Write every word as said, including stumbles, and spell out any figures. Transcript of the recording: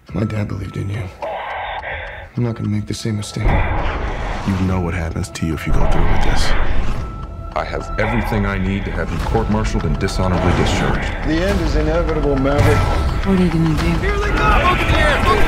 My dad believed in you. I'm not gonna make the same mistake. You know what happens to you if you go through with this. I have everything I need to have you court-martialed and dishonorably discharged. The end is inevitable, Maverick. What are you gonna do? Here they go! Look here! Look